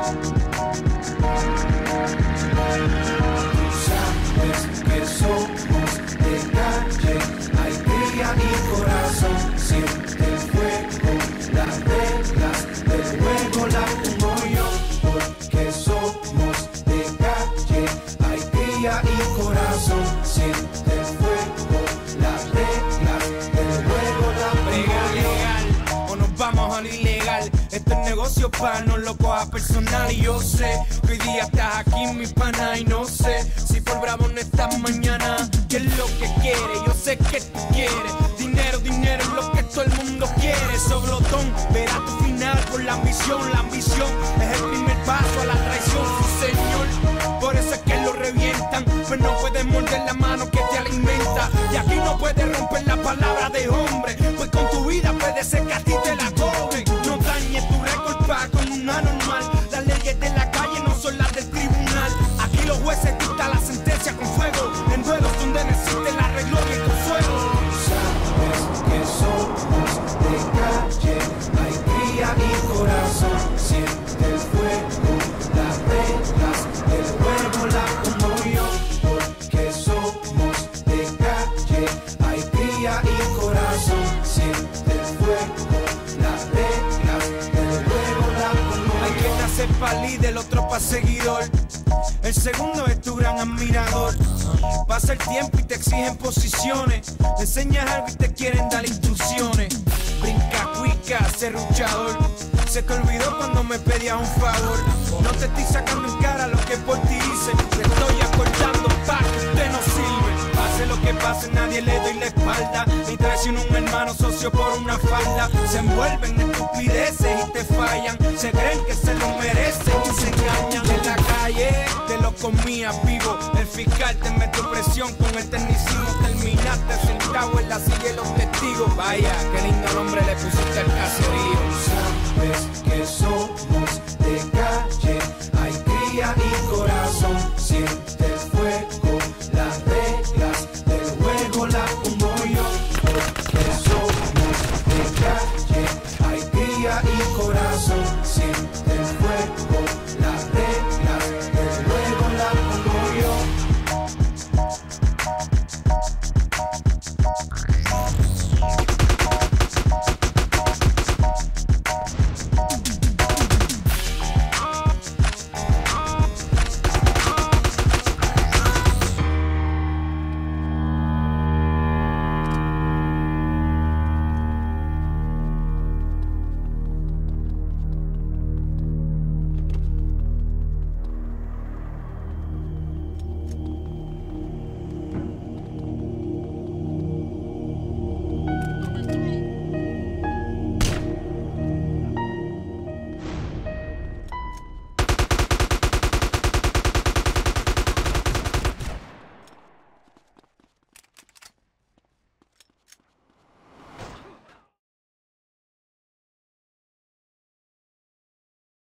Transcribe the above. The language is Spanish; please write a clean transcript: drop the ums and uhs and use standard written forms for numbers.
Sabes que somos de calle, hay cría y corazón, siente el fuego, las reglas del juego las pongo yo, porque somos de calle, hay cría y corazón, siente el fuego, las reglas del juego las pongo yo. Legal, o nos vamos a lo ilegal. Este es negocio para no lo coja personal. Y yo sé que hoy día estás aquí, mi pana, y no sé si por bravo no estás mañana. ¿Qué es lo que quieres? Yo sé que tú quieres dinero, dinero es lo que todo el mundo quiere. Soblotón, verás tu final por la ambición. La ambición es el primer paso a la traición, sí señor. Por eso es que lo revientan, pero no puedes morder la mano que te alimenta. Y aquí no puedes romper la palabra de hombre, pues con tu vida puede ser que a ti te la cobren. No dañes tu récord pa' con un anormal. Las leyes de la calle no son las del tribunal. Aquí los jueces dictan la sentencia con fuego, en duelos donde no existe el arreglo y el consuelo. Sabes que somos de calle, hay cría y corazón, siente el fuego, las reglas del juego las pongo yo, porque somos de calle, hay cría y corazón, siente el fuego, las reglas del juego las pongo yo. Hay quien nace pa' líder, otro pa' seguidor. El segundo es tu gran admirador. Pasa el tiempo y te exigen posiciones. Le enseñas algo y te quieren dar instrucciones. Brinca, cuica, serruchador. Se te olvidó cuando me pedías un favor. No te estoy sacando en cara lo que por ti hice. Te estoy acordando pa' que usted no sirve. Pase lo que pase, nadie le doy la espalda. Ni traiciono un hermano socio por una falda. Se envuelven en estupideces y te fallan. Se creen que se lo merecen y se engañan. En la calle te lo comías vivo. El fiscal te metió presión con el tecnicismo. Terminaste sentado en la silla de los testigos. Vaya, qué lindo el hombre